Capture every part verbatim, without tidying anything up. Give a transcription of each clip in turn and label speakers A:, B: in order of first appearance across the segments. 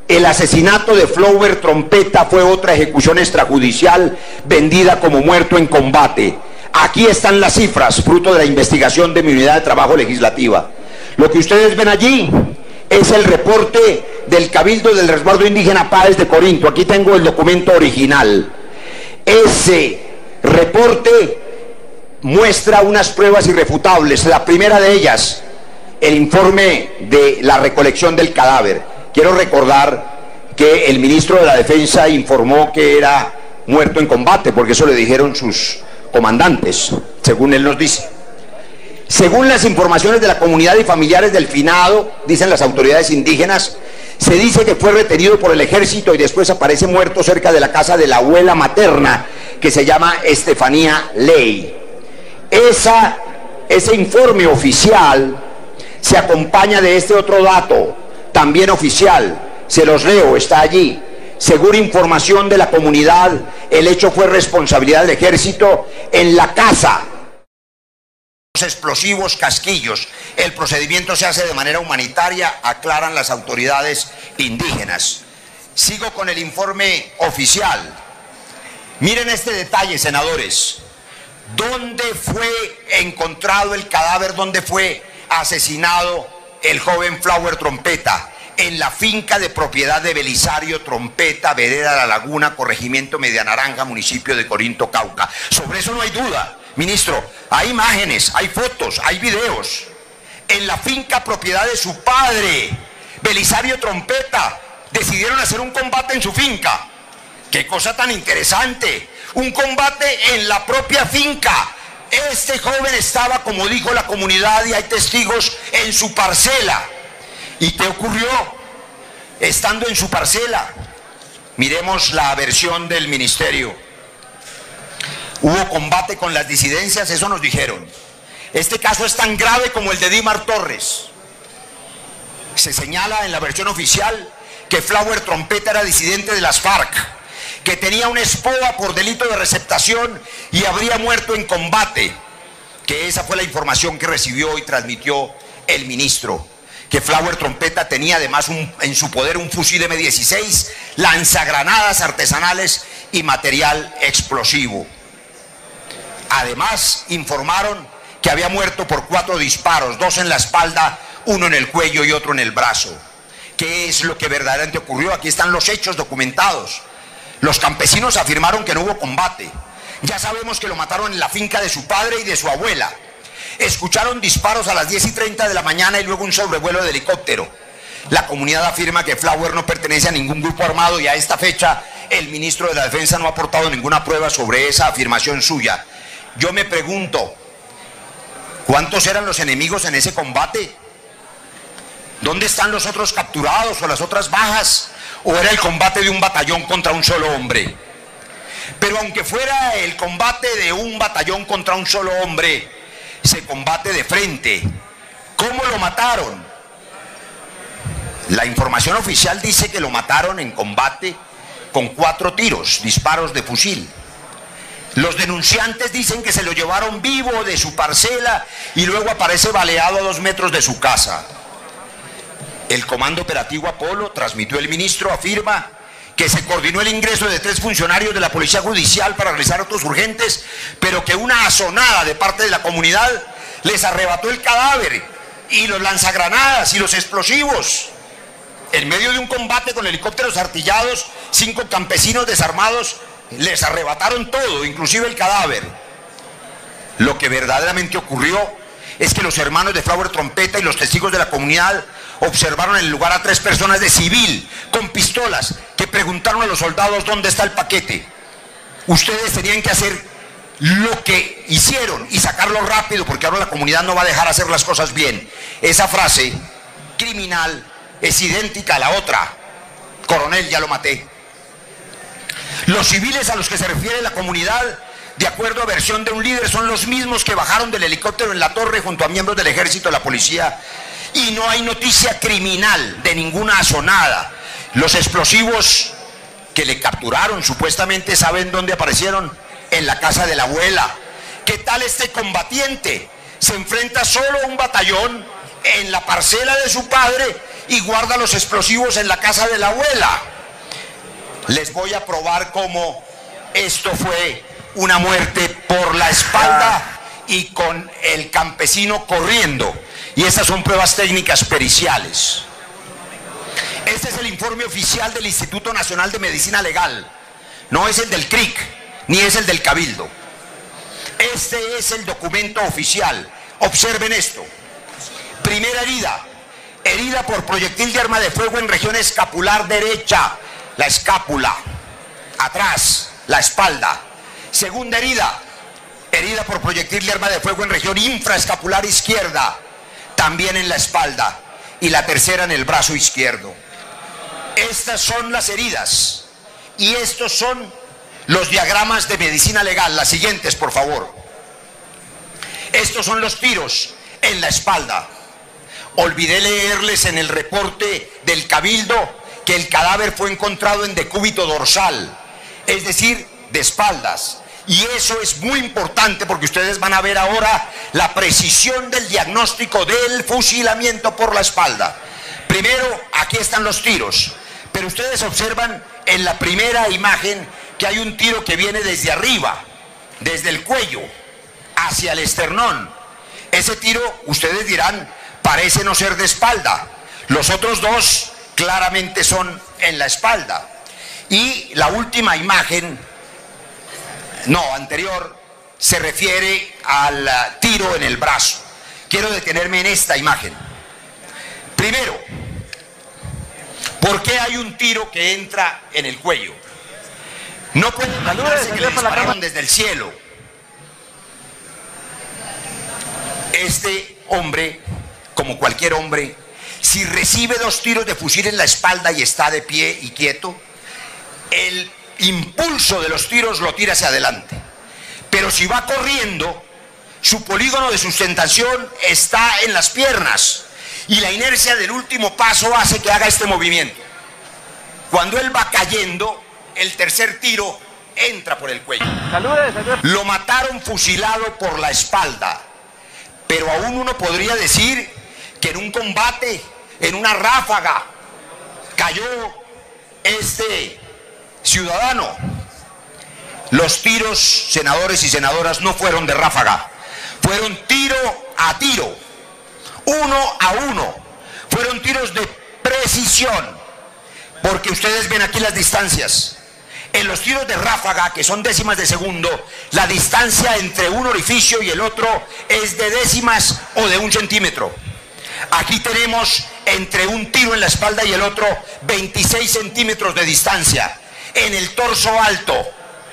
A: El asesinato de Flower Trompeta fue otra ejecución extrajudicial vendida como muerto en combate. Aquí están las cifras, fruto de la investigación de mi unidad de trabajo legislativa. Lo que ustedes ven allí es el reporte del Cabildo del Resguardo Indígena Páez de Corinto. Aquí tengo el documento original. Ese reporte muestra unas pruebas irrefutables. La primera de ellas, el informe de la recolección del cadáver. Quiero recordar que el ministro de la Defensa informó que era muerto en combate, porque eso le dijeron sus comandantes, según él nos dice. Según las informaciones de la comunidad y familiares del finado, dicen las autoridades indígenas, se dice que fue retenido por el ejército y después aparece muerto cerca de la casa de la abuela materna, que se llama Estefanía Ley. Esa, ese informe oficial se acompaña de este otro dato, también oficial, se los leo, está allí. Según información de la comunidad, el hecho fue responsabilidad del ejército en la casa. Explosivos, casquillos. El procedimiento se hace de manera humanitaria, aclaran las autoridades indígenas. Sigo con el informe oficial. Miren este detalle, senadores. ¿Dónde fue encontrado el cadáver? ¿Dónde fue asesinado el joven Flower Trompeta? En la finca de propiedad de Belisario Trompeta, vereda La Laguna, corregimiento Media Naranja, municipio de Corinto, Cauca. Sobre eso no hay duda, ministro. Hay imágenes, hay fotos, hay videos. En la finca propiedad de su padre, Belisario Trompeta, decidieron hacer un combate en su finca. ¡Qué cosa tan interesante! Un combate en la propia finca. Este joven estaba, como dijo la comunidad, y hay testigos, en su parcela. ¿Y qué ocurrió? Estando en su parcela, miremos la versión del ministerio. Hubo combate con las disidencias, eso nos dijeron. Este caso es tan grave como el de Dimar Torres. Se señala en la versión oficial que Flower Trompeta era disidente de las FARC, que tenía una esposa por delito de receptación y habría muerto en combate. Que esa fue la información que recibió y transmitió el ministro. Que Flower Trompeta tenía además un, en su poder un fusil eme dieciséis, lanzagranadas artesanales y material explosivo. Además informaron que había muerto por cuatro disparos, dos en la espalda, uno en el cuello y otro en el brazo. ¿Qué es lo que verdaderamente ocurrió? Aquí están los hechos documentados. Los campesinos afirmaron que no hubo combate. Ya sabemos que lo mataron en la finca de su padre y de su abuela. Escucharon disparos a las diez y treinta de la mañana y luego un sobrevuelo de helicóptero. La comunidad afirma que Flower no pertenece a ningún grupo armado y a esta fecha el ministro de la Defensa no ha aportado ninguna prueba sobre esa afirmación suya. Yo me pregunto, ¿cuántos eran los enemigos en ese combate? ¿Dónde están los otros capturados o las otras bajas? ¿O era el combate de un batallón contra un solo hombre? Pero aunque fuera el combate de un batallón contra un solo hombre, se combate de frente. ¿Cómo lo mataron? La información oficial dice que lo mataron en combate con cuatro tiros, disparos de fusil. Los denunciantes dicen que se lo llevaron vivo de su parcela y luego aparece baleado a dos metros de su casa. El Comando Operativo Apolo, transmitió el ministro, afirma que se coordinó el ingreso de tres funcionarios de la Policía Judicial para realizar otros urgentes, pero que una azonada de parte de la comunidad les arrebató el cadáver y los lanzagranadas y los explosivos. En medio de un combate con helicópteros artillados, cinco campesinos desarmados les arrebataron todo, inclusive el cadáver. Lo que verdaderamente ocurrió es que los hermanos de Flower Trompeta y los testigos de la comunidad observaron en el lugar a tres personas de civil con pistolas que preguntaron a los soldados dónde está el paquete. Ustedes tenían que hacer lo que hicieron y sacarlo rápido, porque ahora la comunidad no va a dejar hacer las cosas bien. Esa frase criminal es idéntica a la otra. Coronel, ya lo maté. Los civiles a los que se refiere la comunidad, de acuerdo a versión de un líder, son los mismos que bajaron del helicóptero en la torre junto a miembros del ejército y la policía. Y no hay noticia criminal de ninguna azonada. Los explosivos que le capturaron supuestamente, ¿saben dónde aparecieron? En la casa de la abuela. ¿Qué tal este combatiente? Se enfrenta solo a un batallón en la parcela de su padre y guarda los explosivos en la casa de la abuela. Les voy a probar cómo esto fue una muerte por la espalda y con el campesino corriendo. Y estas son pruebas técnicas periciales. Este es el informe oficial del Instituto Nacional de Medicina Legal. No es el del C R I C, ni es el del Cabildo. Este es el documento oficial. Observen esto. Primera herida. Herida por proyectil de arma de fuego en región escapular derecha. La escápula. Atrás, la espalda. Segunda herida. Herida por proyectil de arma de fuego en región infraescapular izquierda. También en la espalda. Y la tercera en el brazo izquierdo. Estas son las heridas. Y estos son los diagramas de medicina legal. Las siguientes, por favor. Estos son los tiros en la espalda. Olvidé leerles en el reporte del Cabildo que el cadáver fue encontrado en decúbito dorsal, es decir, de espaldas. Y eso es muy importante porque ustedes van a ver ahora la precisión del diagnóstico del fusilamiento por la espalda. Primero, aquí están los tiros, pero ustedes observan en la primera imagen que hay un tiro que viene desde arriba, desde el cuello hacia el esternón. Ese tiro, ustedes dirán, parece no ser de espalda. Los otros dos claramente son en la espalda. Y la última imagen, no, anterior, se refiere al tiro en el brazo. Quiero detenerme en esta imagen. Primero, ¿por qué hay un tiro que entra en el cuello? No pueden imaginarse que le dispararon desde el cielo. Este hombre, como cualquier hombre, si recibe dos tiros de fusil en la espalda y está de pie y quieto, el impulso de los tiros lo tira hacia adelante. Pero si va corriendo, su polígono de sustentación está en las piernas y la inercia del último paso hace que haga este movimiento. Cuando él va cayendo, el tercer tiro entra por el cuello.
B: Saludes, saludes.
A: Lo mataron fusilado por la espalda, pero aún uno podría decir que en un combate, en una ráfaga, cayó este ciudadano. Los tiros, senadores y senadoras, no fueron de ráfaga, fueron tiro a tiro, uno a uno, fueron tiros de precisión, porque ustedes ven aquí las distancias. En los tiros de ráfaga, que son décimas de segundo, la distancia entre un orificio y el otro es de décimas o de un centímetro. Aquí tenemos entre un tiro en la espalda y el otro veintiséis centímetros de distancia. En el torso alto,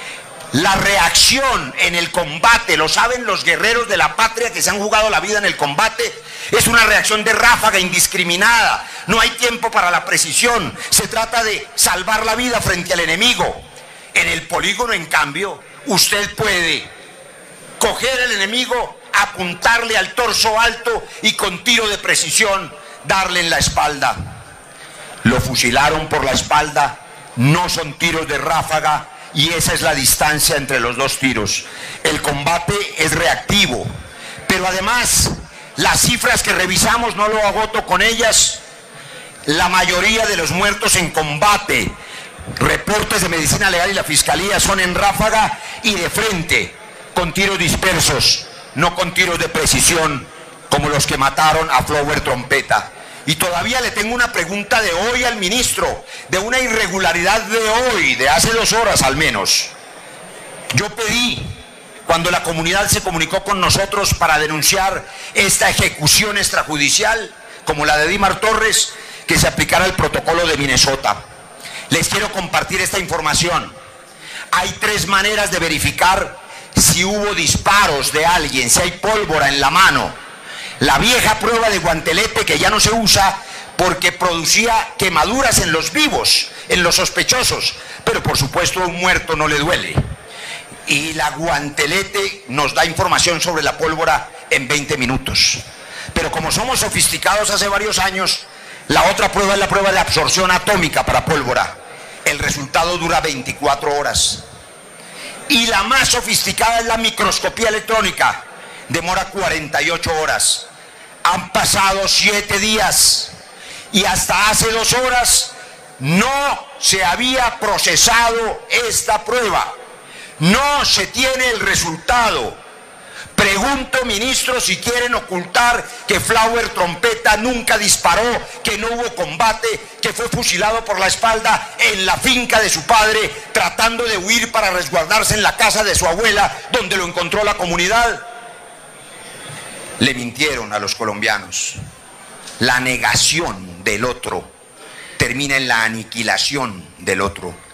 A: la reacción en el combate, lo saben los guerreros de la patria que se han jugado la vida en el combate, es una reacción de ráfaga indiscriminada. No hay tiempo para la precisión, se trata de salvar la vida frente al enemigo. En el polígono, en cambio, usted puede coger al enemigo, apuntarle al torso alto y con tiro de precisión darle en la espalda. Lo fusilaron por la espalda, no son tiros de ráfaga y esa es la distancia entre los dos tiros. El combate es reactivo, pero además las cifras que revisamos, no lo agoto con ellas, la mayoría de los muertos en combate, reportes de medicina legal y la fiscalía, son en ráfaga y de frente, con tiros dispersos, no con tiros de precisión como los que mataron a Flower Trompeta. Y todavía le tengo una pregunta de hoy al ministro, de una irregularidad de hoy, de hace dos horas al menos. Yo pedí, cuando la comunidad se comunicó con nosotros para denunciar esta ejecución extrajudicial, como la de Dimar Torres, que se aplicara el protocolo de Minnesota. Les quiero compartir esta información. Hay tres maneras de verificar si hubo disparos de alguien, si hay pólvora en la mano. La vieja prueba de guantelete, que ya no se usa porque producía quemaduras en los vivos, en los sospechosos, pero por supuesto a un muerto no le duele. Y la guantelete nos da información sobre la pólvora en veinte minutos. Pero como somos sofisticados hace varios años, la otra prueba es la prueba de absorción atómica para pólvora. El resultado dura veinticuatro horas. Y la más sofisticada es la microscopía electrónica. Demora cuarenta y ocho horas. Han pasado siete días y hasta hace dos horas no se había procesado esta prueba. No se tiene el resultado. Pregunto, ministro, si quieren ocultar que Flower Trompeta nunca disparó, que no hubo combate, que fue fusilado por la espalda en la finca de su padre, tratando de huir para resguardarse en la casa de su abuela, donde lo encontró la comunidad. Le mintieron a los colombianos. La negación del otro termina en la aniquilación del otro.